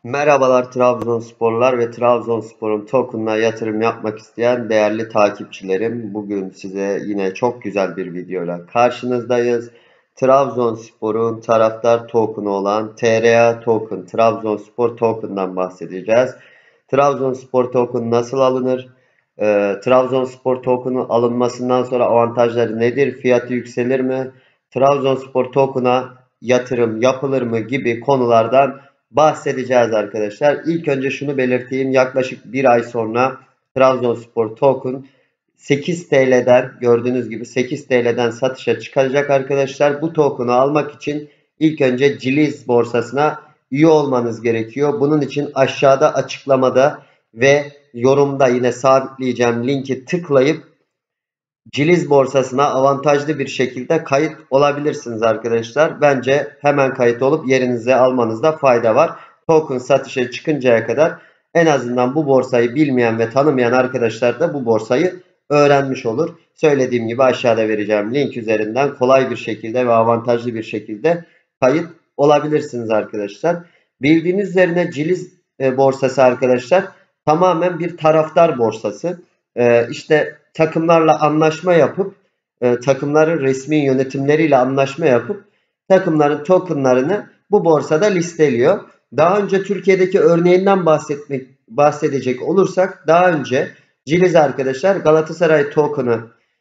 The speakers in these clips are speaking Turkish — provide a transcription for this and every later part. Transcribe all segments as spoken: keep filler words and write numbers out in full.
Merhabalar Trabzonsporlar ve Trabzonspor'un token'ına yatırım yapmak isteyen değerli takipçilerim. Bugün size yine çok güzel bir videoyla karşınızdayız. Trabzonspor'un taraftar token'ı olan T R A token, Trabzonspor token'dan bahsedeceğiz. Trabzonspor token nasıl alınır? Ee, Trabzonspor token'ı alınmasından sonra avantajları nedir? Fiyatı yükselir mi? Trabzonspor token'a yatırım yapılır mı gibi konulardan bahsedeceğiz arkadaşlar. İlk önce şunu belirteyim. Yaklaşık bir ay sonra Trabzonspor token sekiz T L'den gördüğünüz gibi sekiz T L'den satışa çıkacak arkadaşlar. Bu token'ı almak için ilk önce Ciliz borsasına üye olmanız gerekiyor. Bunun için aşağıda açıklamada ve yorumda yine sabitleyeceğim linki tıklayıp Ciliz borsasına avantajlı bir şekilde kayıt olabilirsiniz arkadaşlar. Bence hemen kayıt olup yerinize almanızda fayda var. Token satışa çıkıncaya kadar en azından bu borsayı bilmeyen ve tanımayan arkadaşlar da bu borsayı öğrenmiş olur. Söylediğim gibi aşağıda vereceğim link üzerinden kolay bir şekilde ve avantajlı bir şekilde kayıt olabilirsiniz arkadaşlar. Bildiğiniz üzerine Ciliz e, borsası arkadaşlar tamamen bir taraftar borsası. E, işte takımlarla anlaşma yapıp e, takımların resmi yönetimleriyle anlaşma yapıp takımların tokenlarını bu borsada listeliyor. Daha önce Türkiye'deki örneğinden bahsetmek bahsedecek olursak daha önce Ciliz arkadaşlar Galatasaray token'ı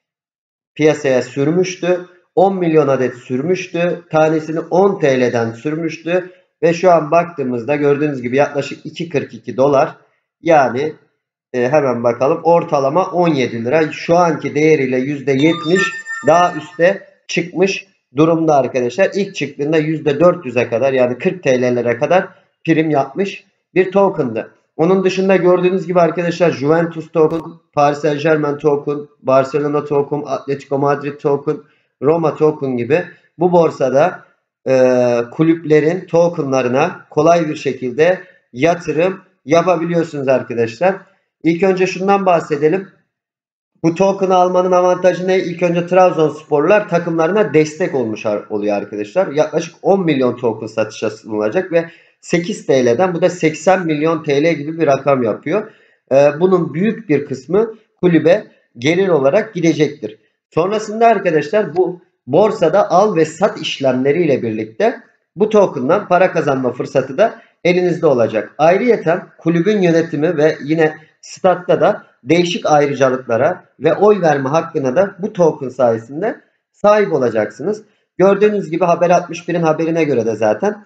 piyasaya sürmüştü. on milyon adet sürmüştü. Tanesini on T L'den sürmüştü ve şu an baktığımızda gördüğünüz gibi yaklaşık iki kırk iki dolar, yani e, hemen bakalım, ortalama on yedi lira. Şu anki değeriyle yüzde yetmiş daha üste çıkmış durumda arkadaşlar. İlk çıktığında yüzde dört yüze kadar, yani kırk T L'lere kadar prim yapmış bir token'dı. Onun dışında gördüğünüz gibi arkadaşlar Juventus token, Paris Saint-Germain token, Barcelona token, Atletico Madrid token, Roma token gibi bu borsada e, kulüplerin tokenlarına kolay bir şekilde yatırım yapabiliyorsunuz arkadaşlar. İlk önce şundan bahsedelim. Bu token'ı almanın avantajı ne? İlk önce Trabzonsporlar takımlarına destek olmuş oluyor arkadaşlar. Yaklaşık on milyon token satışa sunulacak ve sekiz T L'den bu da seksen milyon T L gibi bir rakam yapıyor. Ee, bunun büyük bir kısmı kulübe gelir olarak gidecektir. Sonrasında arkadaşlar bu borsada al ve sat işlemleriyle birlikte bu token'dan para kazanma fırsatı da elinizde olacak. Ayrıyeten kulübün yönetimi ve yine statta da değişik ayrıcalıklara ve oy verme hakkına da bu token sayesinde sahip olacaksınız. Gördüğünüz gibi Haber altmış birin haberine göre de zaten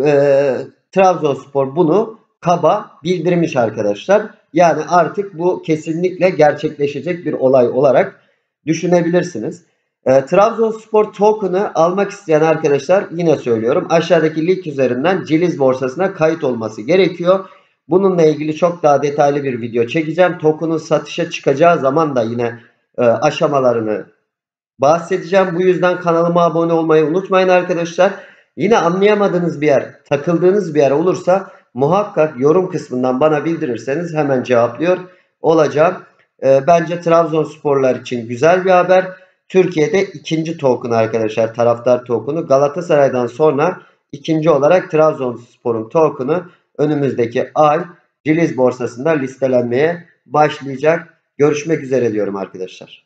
e, Trabzonspor bunu kaba bildirmiş arkadaşlar. Yani artık bu kesinlikle gerçekleşecek bir olay olarak düşünebilirsiniz. E, Trabzonspor token'ı almak isteyen arkadaşlar, yine söylüyorum, aşağıdaki link üzerinden Ciliz borsasına kayıt olması gerekiyor. Bununla ilgili çok daha detaylı bir video çekeceğim. Token'un satışa çıkacağı zaman da yine e, aşamalarını bahsedeceğim. Bu yüzden kanalıma abone olmayı unutmayın arkadaşlar. Yine anlayamadığınız bir yer, takıldığınız bir yer olursa muhakkak yorum kısmından bana bildirirseniz hemen cevaplıyor olacağım. E, bence Trabzonsporlar için güzel bir haber. Türkiye'de ikinci token arkadaşlar, taraftar token'u. Galatasaray'dan sonra ikinci olarak Trabzonspor'un token'ı önümüzdeki ay Ciliz borsasında listelenmeye başlayacak. Görüşmek üzere diyorum arkadaşlar.